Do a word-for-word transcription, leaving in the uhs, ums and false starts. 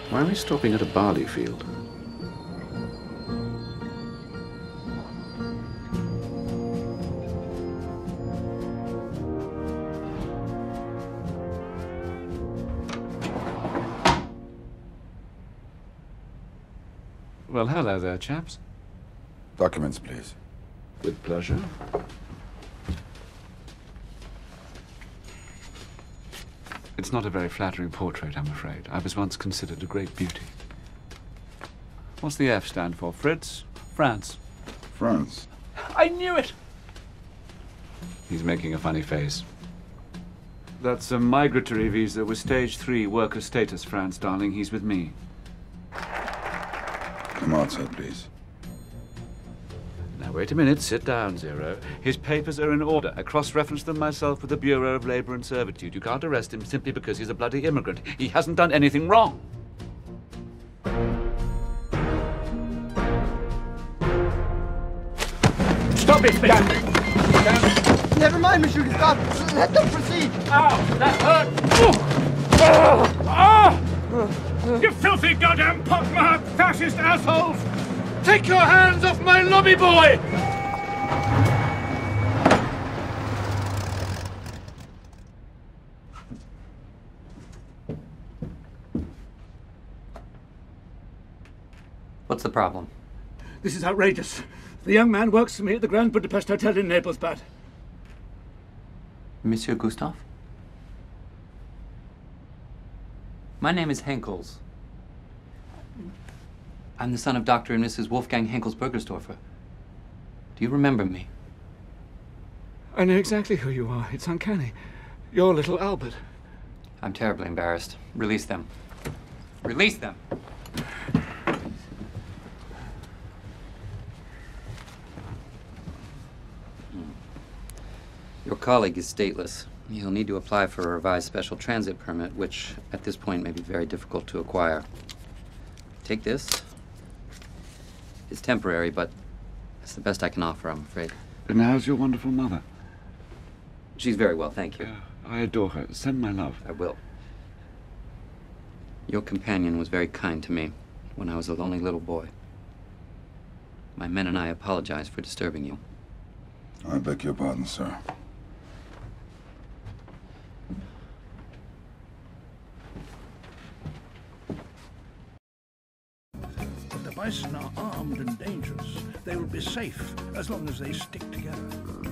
Why are we stopping at a barley field? Well, hello there, chaps. Documents, please. With pleasure. It's not a very flattering portrait, I'm afraid. I was once considered a great beauty. What's the F stand for? Fritz? France? France. I knew it! He's making a funny face. That's a migratory visa with stage three worker status, France, darling. He's with me. Come outside, please. Now, wait a minute. Sit down, Zero. His papers are in order. I cross-referenced them myself with the Bureau of Labor and Servitude. You can't arrest him simply because he's a bloody immigrant. He hasn't done anything wrong. Stop it, stand! Stand! Never mind, Monsieur Gustave. Let them proceed. Ow! That hurt! Ah! Ah! You filthy goddamn pockmarked fascist assholes! Take your hands off my lobby boy! What's the problem? This is outrageous. The young man works for me at the Grand Budapest Hotel in Naples, but... Monsieur Gustave? My name is Henkels. I'm the son of Doctor and Missus Wolfgang Henkels-Bergersdorfer. Do you remember me? I know exactly who you are. It's uncanny. You're little Albert. I'm terribly embarrassed. Release them. Release them! Your colleague is stateless. He'll need to apply for a revised special transit permit, which at this point may be very difficult to acquire. Take this. It's temporary, but it's the best I can offer, I'm afraid. And how's your wonderful mother? She's very well, thank you. Uh, I adore her. Send my love. I will. Your companion was very kind to me when I was a lonely little boy. My men and I apologize for disturbing you. I beg your pardon, sir. But the bison are armed and dangerous. They will be safe as long as they stick together.